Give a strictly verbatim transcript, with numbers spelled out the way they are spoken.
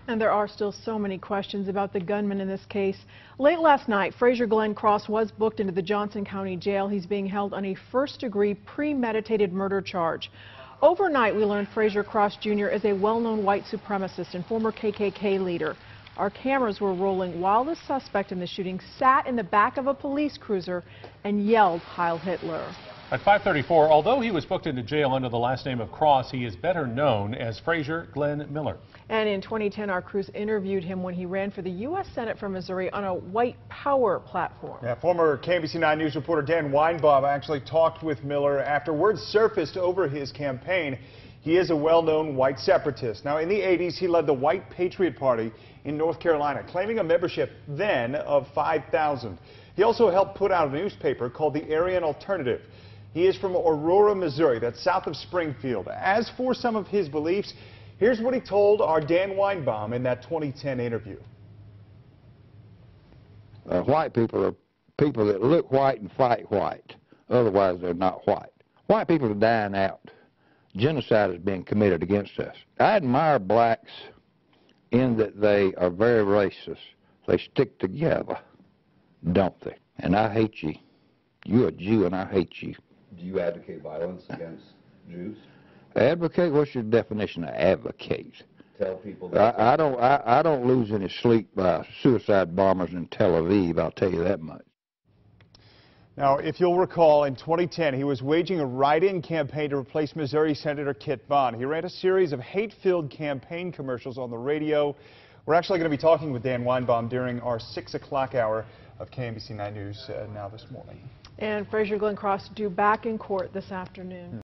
And there are still so many questions about the gunman in this case. Late last night, Frazier Glenn Cross was booked into the Johnson County Jail. He's being held on a first-degree premeditated murder charge. Overnight, we learned Frazier Cross Junior is a well-known white supremacist and former K K K leader. Our cameras were rolling while the suspect in the shooting sat in the back of a police cruiser and yelled Heil Hitler. At five thirty-four, although he was booked into jail under the last name of Cross, he is better known as Frazier Glenn Miller. And in twenty ten, our crews interviewed him when he ran for the U S Senate from Missouri on a white power platform. Yeah, former K M B C nine News reporter Dan Weinbaum actually talked with Miller after word surfaced over his campaign. He is a well-known white separatist. Now, in the eighties, he led the White Patriot Party in North Carolina, claiming a membership then of five thousand. He also helped put out a newspaper called the Aryan Alternative. He is from Aurora, Missouri, that's south of Springfield. As for some of his beliefs, here's what he told our Dan Weinbaum in that twenty ten interview. Uh, white people are people that look white and fight white. Otherwise, they're not white. White people are dying out. Genocide is being committed against us. I admire blacks in that they are very racist. They stick together, don't they? And I hate you. You're a Jew and I hate you. Do you advocate violence against Jews? Advocate? What's your definition of advocate? Tell people that I, I don't. I, I don't lose any sleep by suicide bombers in Tel Aviv. I'll tell you that much. Now, if you'll recall, in twenty ten, he was waging a write-in campaign to replace Missouri Senator Kit Vaughn. He ran a series of hate-filled campaign commercials on the radio. We're actually going to be talking with Dan Weinbaum during our six o'clock hour of K M B C nine News uh, now this morning. And Frazier Glenn Cross due back in court this afternoon.